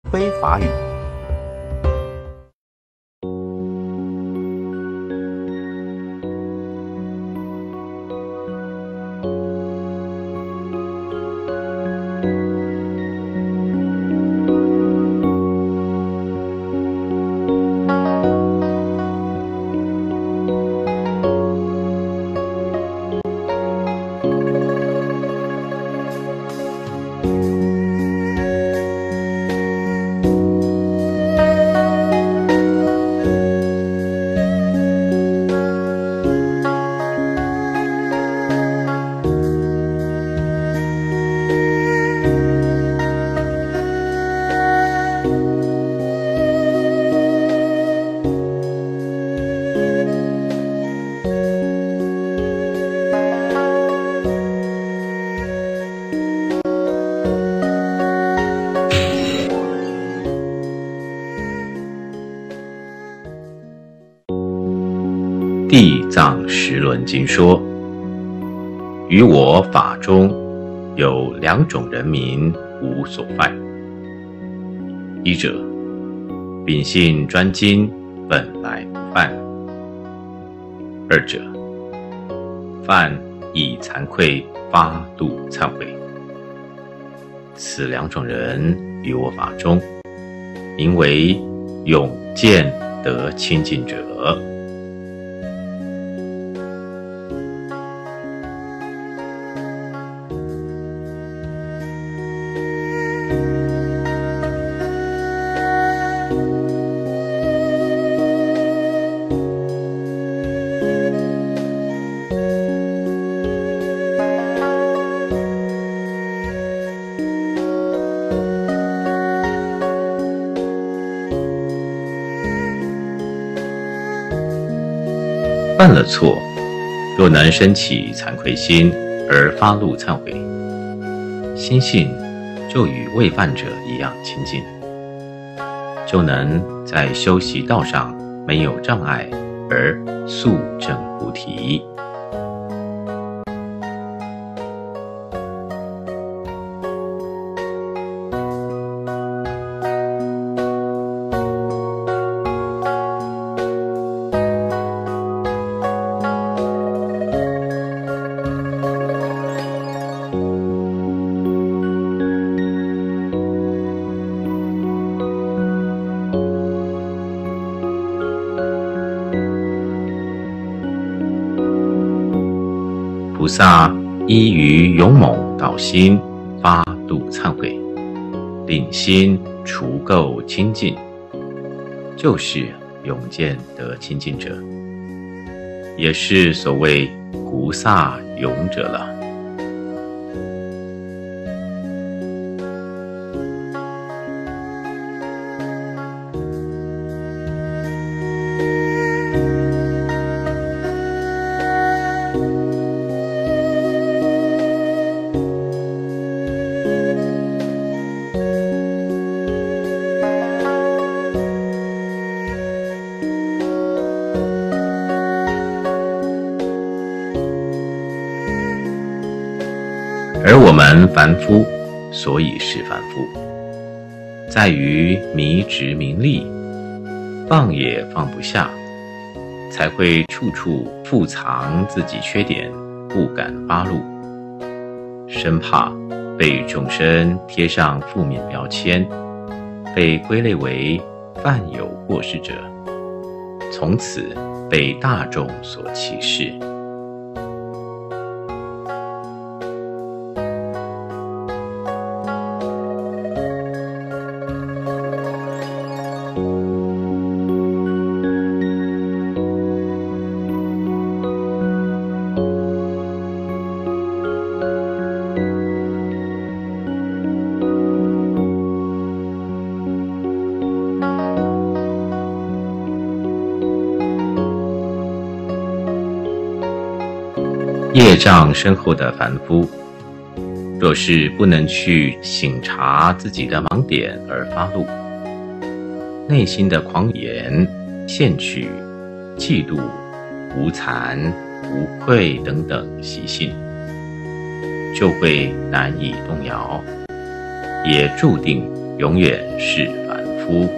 非法语。 地藏十轮经说，于我法中有两种人民无所犯。一者，秉性专精，本来不犯；二者，犯以惭愧发度忏悔。此两种人于我法中，名为永见得清净者。犯了错，若能生起惭愧心而发露忏悔，心性就与未犯者一样清净，就能在修习道上没有障碍而速证菩提。菩萨依于勇猛导心发度忏悔，令心除垢清净，就是永见得清净者，也是所谓菩萨勇者了。而我们凡夫所以是凡夫，在于迷执名利，放也放不下，才会处处复藏自己缺点，不敢发露，生怕被众生贴上负面标签，被归类为犯有过失者，从此被大众所歧视。业障深厚的凡夫，若是不能去省察自己的盲点而发露，内心的狂言、羡取、嫉妒、无惭、无愧等等习性，就会难以动摇，也注定永远是凡夫。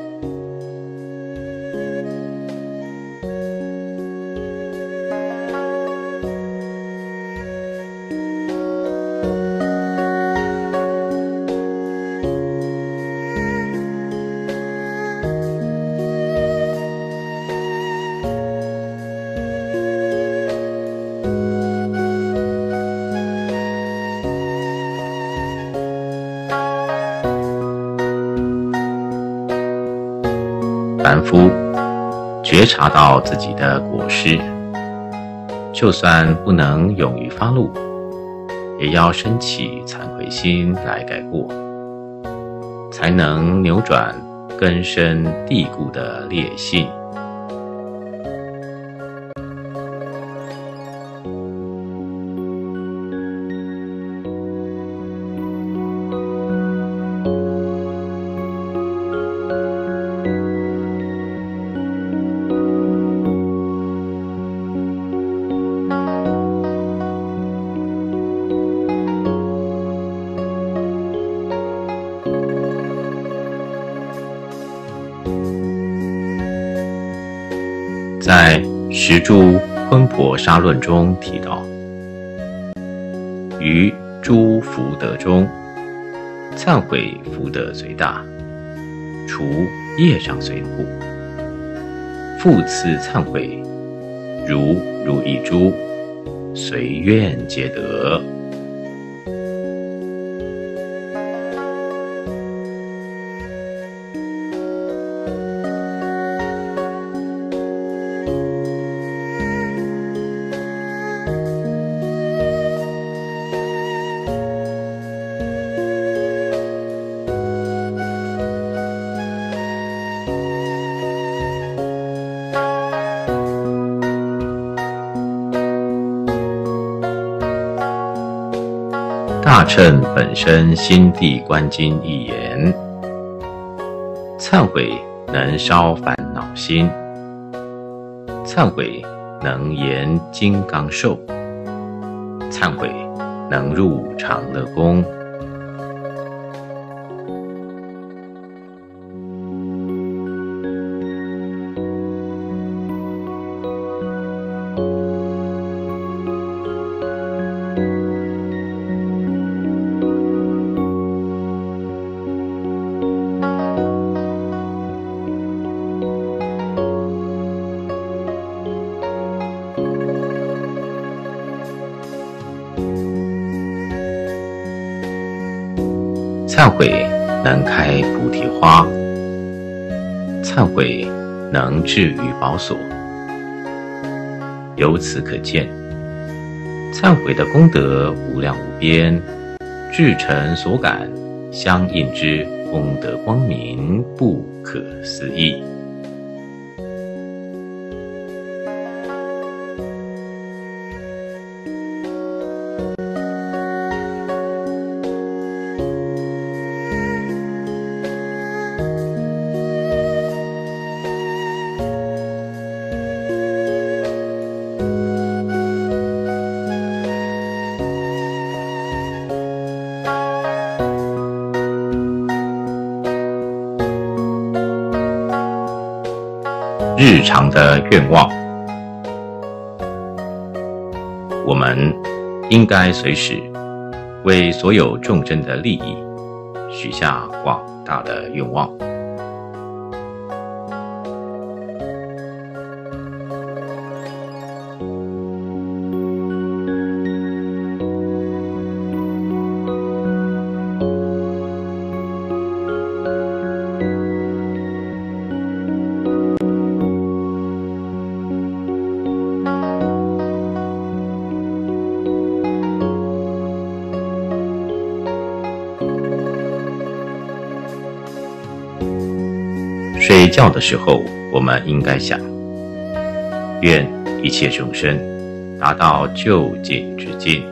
凡夫觉察到自己的过失，就算不能勇于发怒，也要升起惭愧心来改过，才能扭转根深蒂固的劣性。在《十住昆婆沙论》中提到，于诸福德中，忏悔福德最大，除业障随护，复次忏悔，如一珠，随愿皆得。大乘本身心地观经一言，忏悔能烧烦恼心，忏悔能延金刚寿，忏悔能入长乐宫。忏悔能开菩提花，忏悔能治于宝所。由此可见，忏悔的功德无量无边，至诚所感，相应之功德光明不可思议。日常的愿望，我们应该随时为所有众生的利益许下广大的愿望。睡觉的时候，我们应该想：愿一切众生达到究竟之境。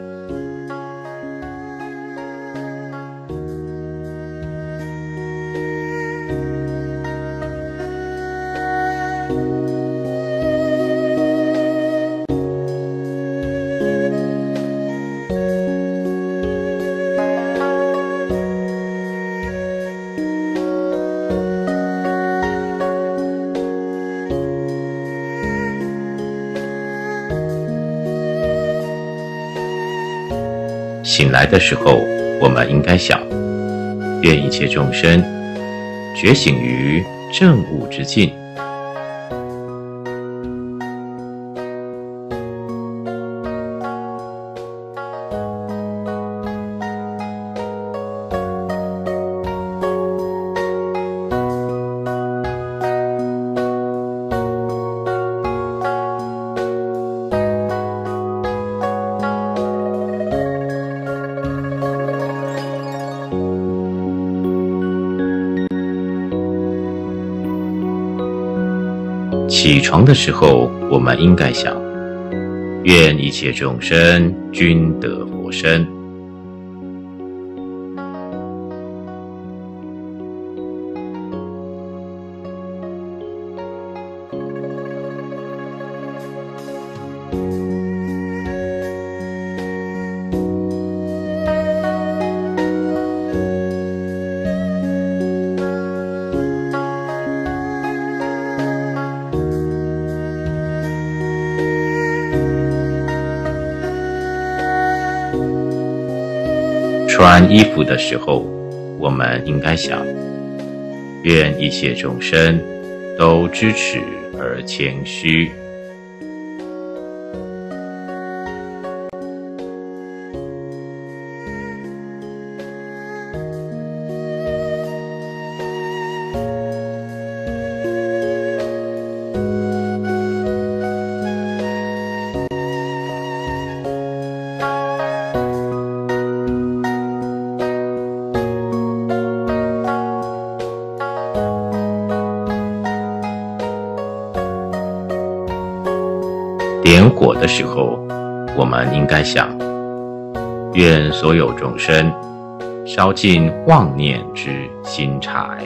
醒来的时候，我们应该想：愿一切众生觉醒于正悟之境。起床的时候，我们应该想：愿一切众生均得佛身。穿衣服的时候，我们应该想：愿一切众生都知耻而谦虚。点火的时候，我们应该想：愿所有众生烧尽妄念之薪柴。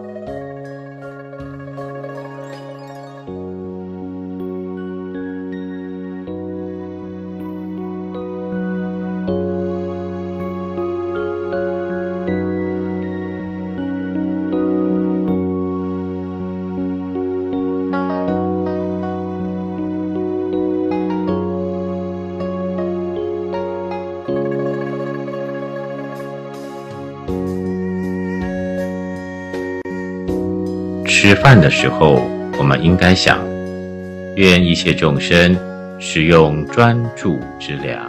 吃饭的时候，我们应该想：愿一切众生使用专注之粮。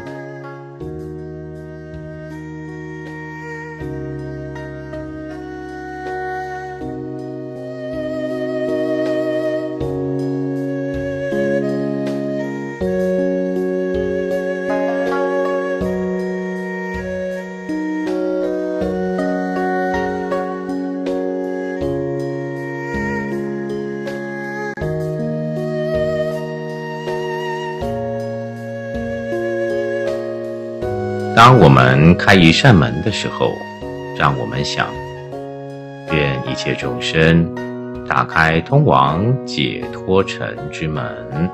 当我们开一扇门的时候，让我们想：愿一切众生打开通往解脱城之门。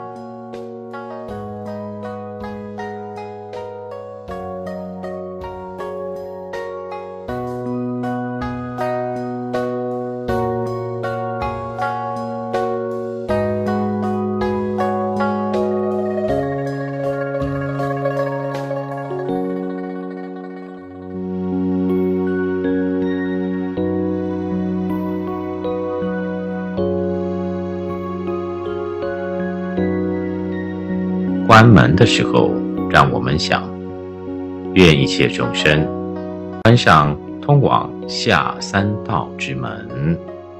关门的时候，让我们想：愿一切众生关上通往下三道之门。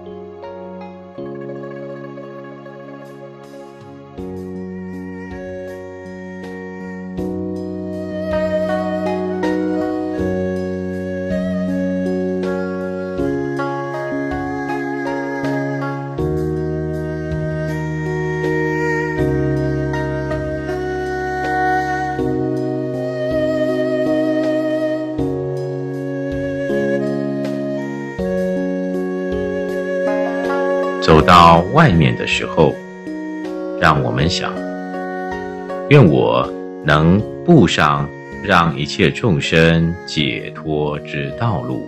走到外面的时候，让我们想：愿我能步上让一切众生解脱之道路。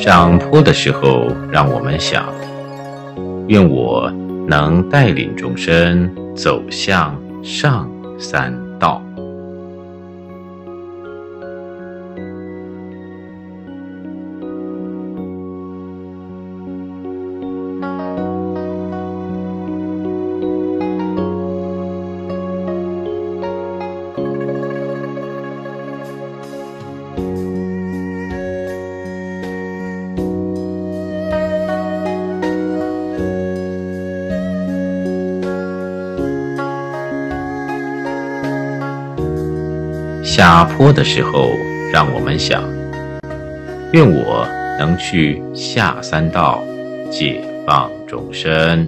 上坡的时候，让我们想，愿我能带领众生走向上三道。下坡的时候，让我们想，愿我能去下三道，解放众生。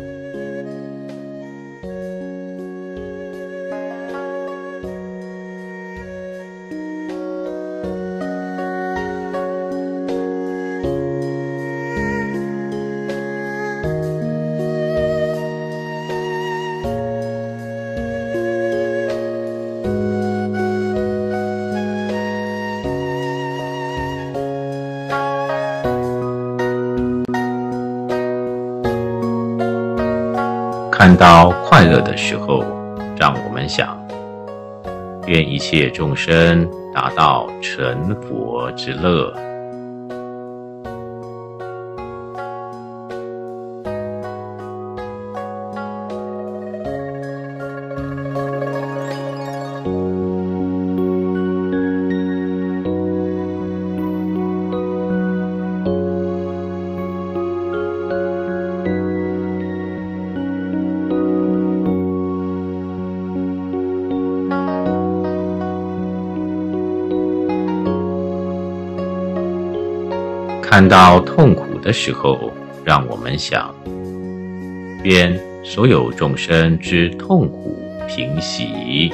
看到快乐的时候，让我们想，愿一切众生达到成佛之乐。看到痛苦的时候，让我们想，愿所有众生之痛苦平息。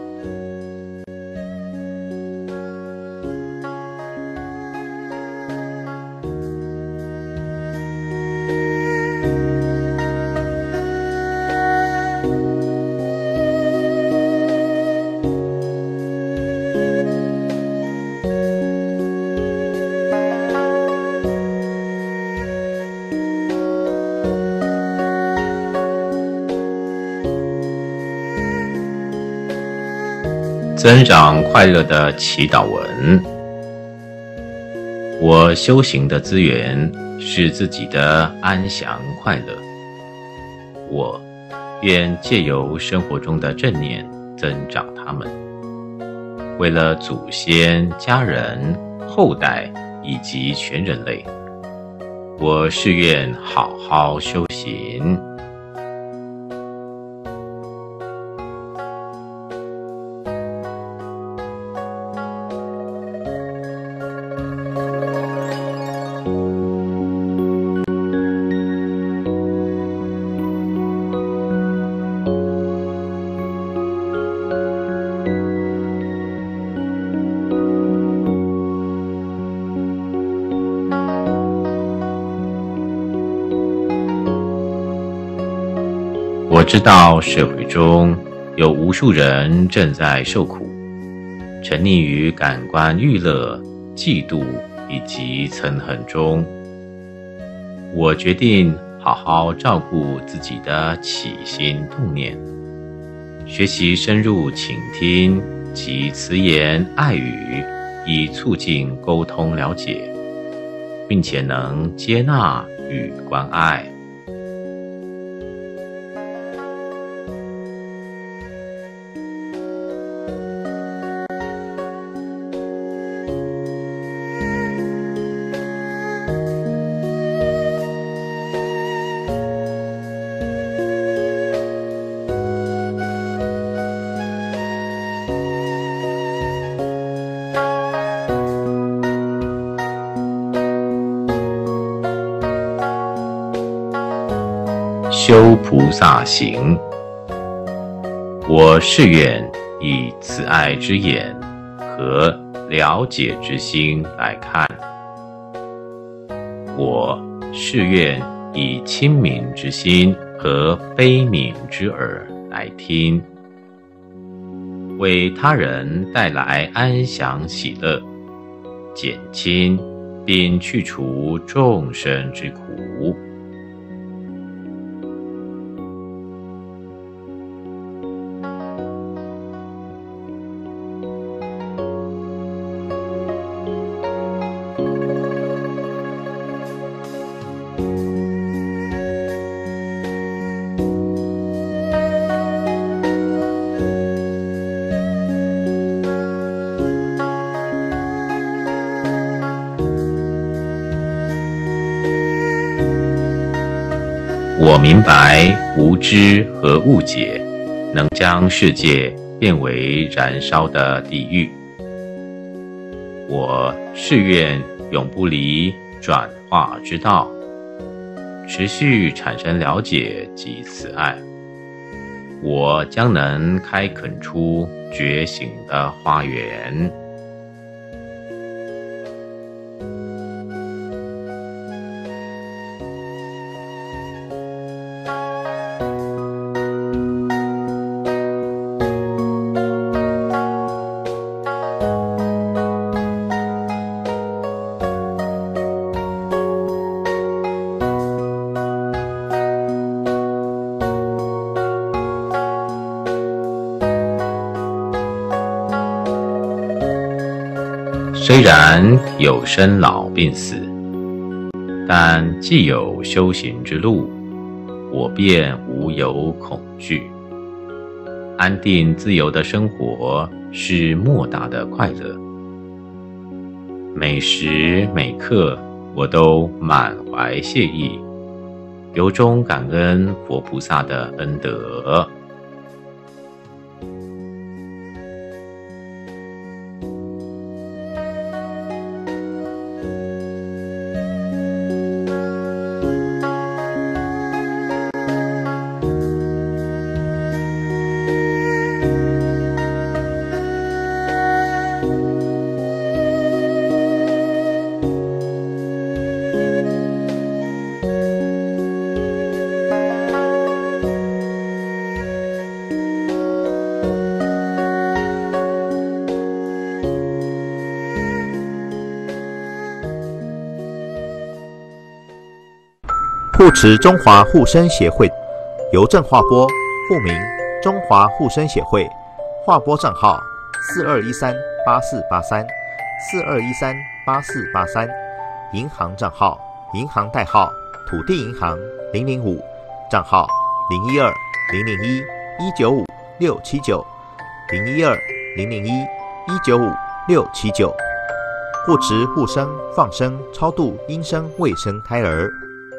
增长快乐的祈祷文。我修行的资源是自己的安详快乐，我愿借由生活中的正念增长它们，为了祖先、家人、后代以及全人类，我誓愿好好修行。我知道社会中有无数人正在受苦，沉溺于感官娱乐、嫉妒以及憎恨中。我决定好好照顾自己的起心动念，学习深入倾听及慈言爱语，以促进沟通了解，并且能接纳与关爱。修菩萨行。我誓愿以慈爱之眼和了解之心来看，我誓愿以清明之心和悲悯之耳来听，为他人带来安详喜乐，减轻并去除众生之苦。我明白无知和误解能将世界变为燃烧的地狱。我誓愿永不离转化之道，持续产生了解及慈爱。我将能开垦出觉醒的花园。虽然有生老病死，但既有修行之路，我便无有恐惧。安定自由的生活是莫大的快乐。每时每刻，我都满怀谢意，由衷感恩佛菩萨的恩德。 护持中华护生协会邮政划拨，户名中华护生协会，划拨账号42138483，42138483，银行账号，银行代号土地银行005，账号012-001-195-679，012-001-195-679，护持护生放生超度阴生未生胎儿。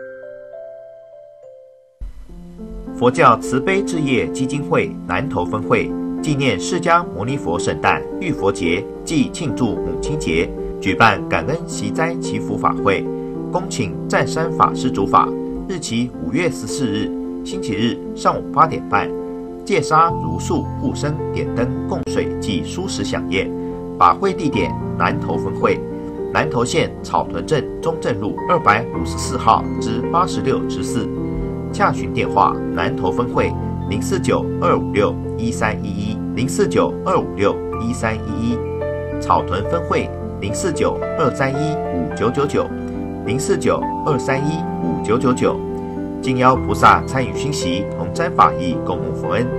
佛教慈悲置业基金会南投分会纪念释迦牟尼佛圣诞浴佛节暨庆祝母亲节，举办感恩息灾祈福法会，恭请湛山法师主法，日期5月14日星期日上午8点半，戒杀如素护生点灯供水及蔬食飨宴。法会地点南投分会，南投县草屯镇中正路254号至86之4。洽询电话：南投分会049-256-1311，049-256-1311；草屯分会049-231-5999，049-231-5999。敬邀菩萨参与熏习，同沾法益，共沐佛恩。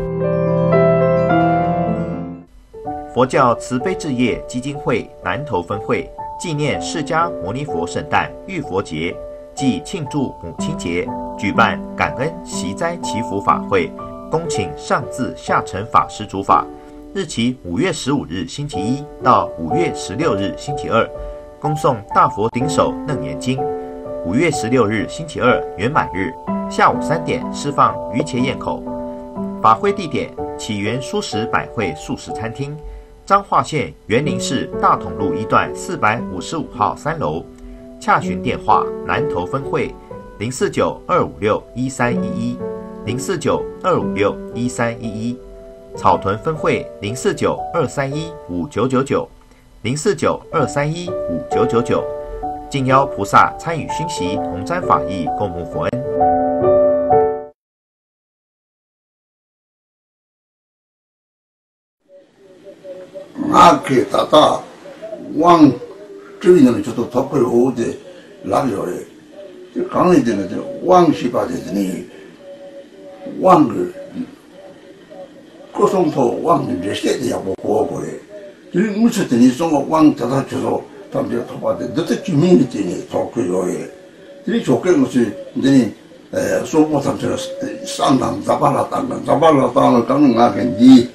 佛教慈悲置业基金会南投分会纪念释迦牟尼佛圣诞浴佛节暨庆祝母亲节，举办感恩息灾祈福法会，恭请上至下乘法师主法，日期5月15日星期一到5月16日星期二，恭诵大佛顶首楞严经。5月16日星期二圆满日，下午3点释放鱼茄宴口。法会地点：起源蔬食百汇素食餐厅，彰化县员林市大同路1段455号3楼。洽询电话：南投分会049-256-1311，049-256-1311；草屯分会049-231-5999，049-231-5999。敬邀菩萨参与熏习，同沾法益，共沐佛恩。 阿给达达，望 주인은 저도 덕을 오대 라비오래. 강에 되는 왕시가 되더니 왕을 고성토 왕을 제시되냐고 보고래. 이 무슨더니 송어 왕 다다쳐서 담배 토바데 너도 주민이 되니 덕을요래. 이 조건 것이 이제 소모 삼처럼 상담 자발라 땅을 가는 니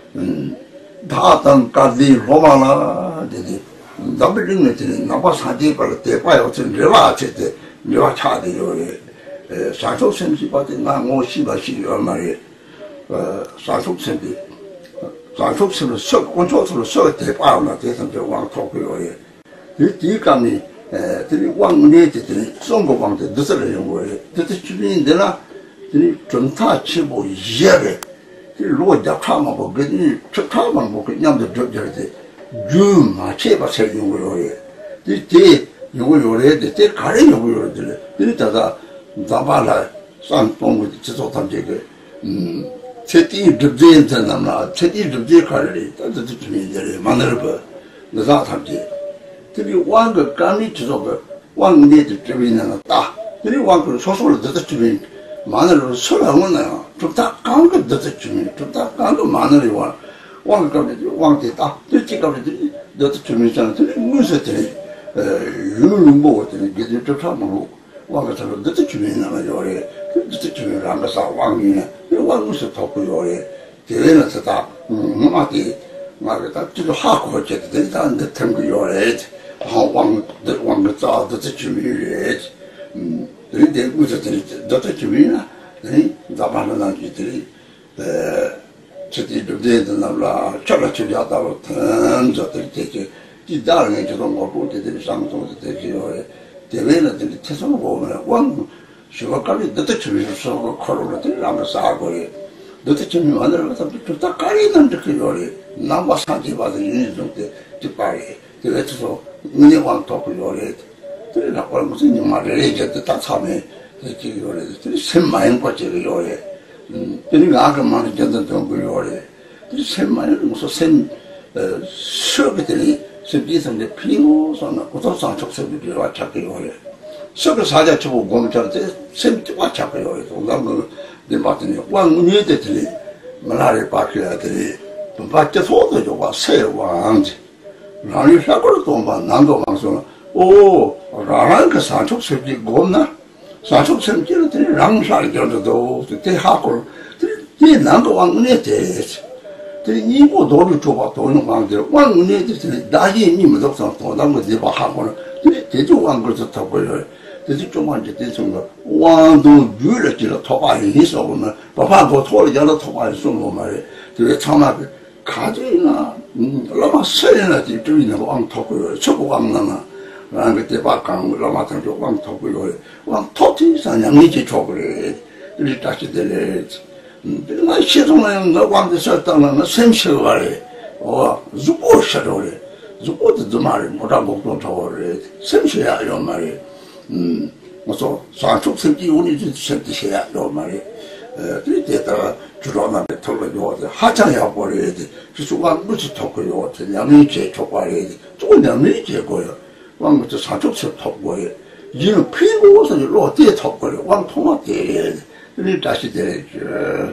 다땅까지 로마나 되지. 남들은 나빠 사디발 대파요 좀 레와체데 레와차데요. 사속선지 받은 나고 시바시요 말이 사속선지 사속선을 석 원초로 석 대파나 대선 저 왕토고요. 이 뒤감이 들이 왕내들이 송고방도 늦어요 거예요. 그때 주민들나 들이 전타 치고 이해를 로자 카마고 그니 척카만 뭐 그냥도 저저데 줌아 체바 세는 거예요. 이때 요거요래 때 가래 요거요래 이랬다가 자발라 산봉을 지속 탐지게 채티 줍제잖아. 채티 줍제 가래 따뜻 주민들이 만나러 봐. 내가 탐지 들이 왕个干你知道个王你的这边那大，들이 왕그 소소를 듣다 주민 마늘로 설하는 거야. 좀다 강그 듣다 주민, 좀다 강그 마늘이 와. 왕그 왕대다. 들지가들이 듣다 주민잖아. 들이 무슨 들이 유는 뭐들이 이제 좀 참고 왕그 저 듣다 주민이나 요래. 듣다 주민을 안 가서 왕이네. 왕무서 덮고 요래. 대회는 다 뭐마디 말다 저 하고 어쨌든 일단 듣는 거 요래. 왕그 자도 주민이 근데 무슨 저도 주민이나 자반은 나기들이 저기 되는 나라 저라치려다고 던져들 때지 기다리는 저런 거 보들이 상동도 되지요. 대회는 들이 태성을 보면 왕 시각까지 너도 주민으로서 코로나들 남아 싸고리 너도 주민 만들어서 좋다 까리는 그 요리 남아 산지 받은 인정 때 뒷발이 그래서 은혜 왕토고 요리 들이나 무슨 말을 해줘도 다 참에 그 요리 샘마인 거지 요리 그러니까 아까만 전도 좀 요리 샘마인 무슨 샘 수업들이 습기성의 피고서나 고도상 적습들이 와 찾기 요리 수업 사자 치고 공부할 때 샘와 찾기 요리 동남그 내 맞더니 왕은혜들이 말을 바뀌어들이 밖에 소도 줘봐 세왕지 나니 사고를 돈봐 난도 방송 오 라란 그 산속 습기 겁나 산속 습기를 들이 랑살 겨도 대하고 이 난도 왕은혜 대지 들이 이고 도를 줘봐 도는 왕들 왕은혜들이 나이 님은 독상 도담을 대봐 하고는 들이 대주 왕그릇 타고요 대주 좀만 이제 대성거 왕도 유력지로 토바이 있어 보면 바바고 토를 열어 토바이 쏘고 말이 들이 참아 가지나 라마 세나 뒤쪽이나 왕 토고요 저거 왕나나 라는 그때 바강 라마 당조 왕 토고요 왕 토티 사냥이지 줘그래 우리 다시 되래 나 시종은 너 왕도 썼다는 샘셔가래 주보셔래 주보도 좀 말이 뭐라 먹고 저래 샘셔야 요 말이 무슨 산속 생기 운이 좀 생기셔야 요 말이 그때다가 주로나에 털어줘 하장해 버려야 돼. 그래서 왕부터 털고요. 양이제 족발해야 돼. 조금 양이제 거요. 왕부터 사족서 털고요. 이는 피고서 로티에 털고요. 왕 통화 때려야 돼. 그래 다시 되죠.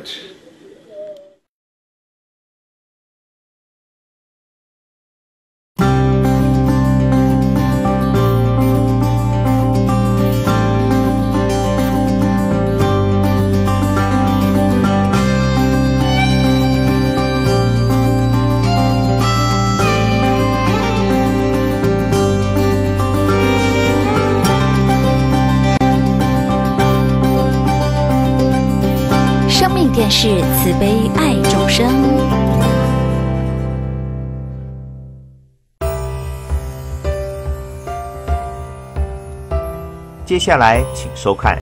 电视慈悲爱众生。 接下来，请收看